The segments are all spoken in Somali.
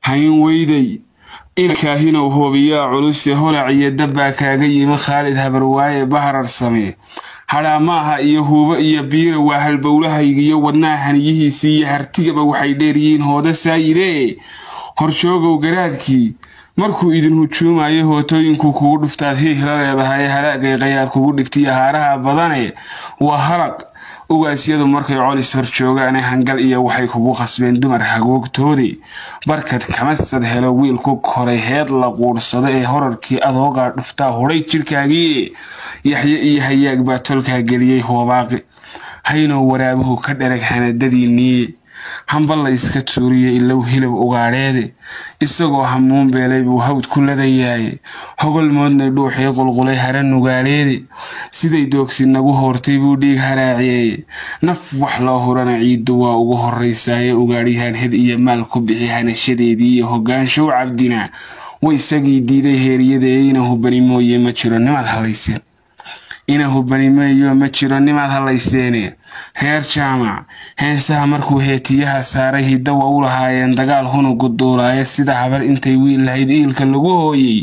hayn weyday ilkaahina hubiya culus holaciya dabba kaaga yimi Khalid Habarwaaye baharar samee haramaha iyo huuba iyo biira waa halbowlahaygiyo wadnaahaniyihiisii hartigaba waxay dheeriyiin hooda saayide horjoogow garaadkii markuu idin hujuumayo hootooyinku kugu dhuftaad hihla leedahay halaagay qayaad kugu dhigtay haaraha badane waa haraq ugaasiyadu markay colis horjoogaan hangal iyo waxay kugu qasbeen dumar hagoogtoodii barkad kama sad helo wiil ku koray heed la quursado ee horarkii adooga dhuftaa horay jirkaagii yaxye iyo hayaag baa tolka geliyay hoobaaqi hayno waraabuhu ka dharag hanadadiinii hambal la iska tuuriye ilow hilib ugaareede isagoo hamuun beelay buu hawd ku ladayaay hogol moodnay dhuuxii qulqulay haran nugaaleede siday doogsi nagu hortay buu dhiig haraaciyay naf wax loo hurana ciidu waa ugu horeysay ugaariyahan hed iyo maal ku bixi hanashadeedii iyo hogaanshow cabdina way isagii diiday heeriyadeena hubani mooye ma jiro nimaad halayseen inahu banimeeyo ma jiro nimaad halayseen heer jaamac heesaha markuu heetiyaha saaray hidawa u lahaayeen dagaal hunugu duulaaya sida habar intay wiil lahayd iilka lagu hooyay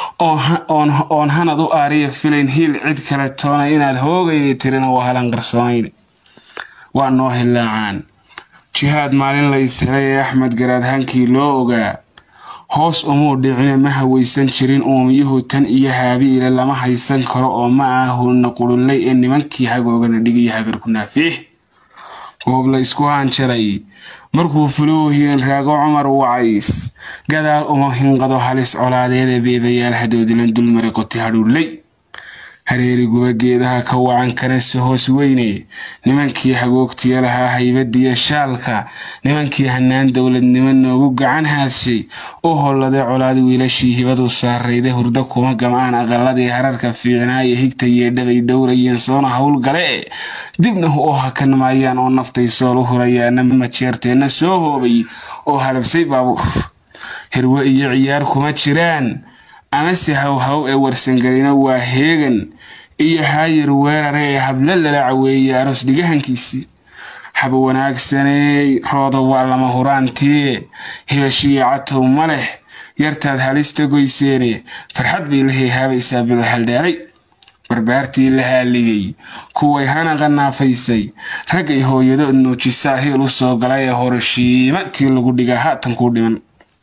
oon hanad u aariya filayn hiil cid kale toona inaad hoogayay tirina waa halan qarsoonayn waa noo hilaacaan jihaad maalin la ishelay Axmed Garaad hankii loo ogaa hoos umuu dhicina ma hawaysan jirin uumiyuhu tan iyo haabiile lama haysan karo oo ma ahuna qululay in nimankii hagoogana dhigay hagar ku naafiix goob la isku hanjaray markuu fuloohiyeen raago Umar Wacays gadaal uma hinqado halis colaadeeda beebayaal hadoodilan dulmari qoti hadhuulay hareeri gubageedaha ka wacan kana hoos weyne nimankii hagoogtiya lahaa haybadiya shaalka nimankii hanaan dawladnimo noogu gacan haashay oo holladay colaad wiilashii hibadu saarayday hurda kuma gamaan aqaladii hararka fiicnaaye higtay dhabay dhowrayeen soona hawl gale dibna oo hakan maayaan oo naftay soo lu hurayaan ma jeerteena soo hoobay oo halabsay baabuur herwa iyo ciyaar kuma jiraan ama si haw ee warsangalina waa heegan iyo haayir weerarey habla la caweeyay aroos dhigahankiisi hab wanaagsanay roodo waa lama huraantii hibashiya catow maleh yartaad halista goyseene farxad bay la heehabaysaa bil haldaalay barbaartii la haaligay kuway hana qanaafaysay rag ay hooyado nuujisaa heel u soo galay horashiima tii lagu dhigaa haatan ku dhiman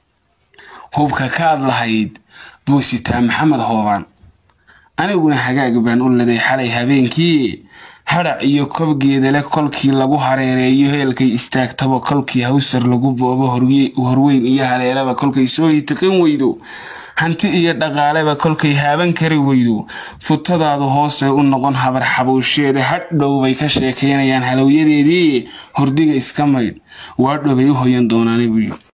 hubka kaad lahayd buusita Maxamed Hoobaan aniguna hagaag baan u leeday xalay habeenkii harac iyo kobgeeda la kolkii lagu hareereeyo heelkay istaagtaba kolkii hawsar lagu boobo horweyn iyo haleelaba kolkay soo hitaqin weydo hanti iyo dhaqaaleba kolkay haaban kari weydo futadaadu hoose u noqon habar xabowsheeda hadhow bay ka sheekeynayaan halowyadeedii hurdiga iska mayd waa dhobay u hoyan doonaan